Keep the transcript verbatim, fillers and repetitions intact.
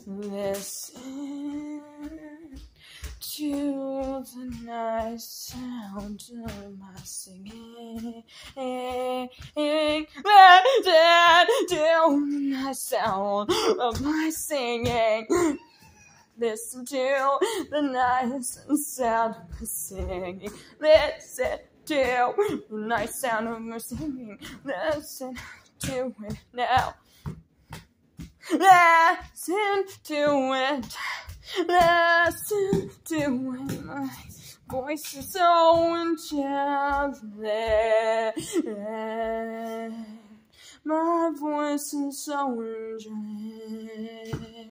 Listen to the nice sound of my singing. Listen to the nice sound of my singing. Listen to the nice sound of my singing. Listen to the nice sound of my singing. Listen to it now. Listen to it. Listen to it. My voice is so angelic. My voice is so angelic.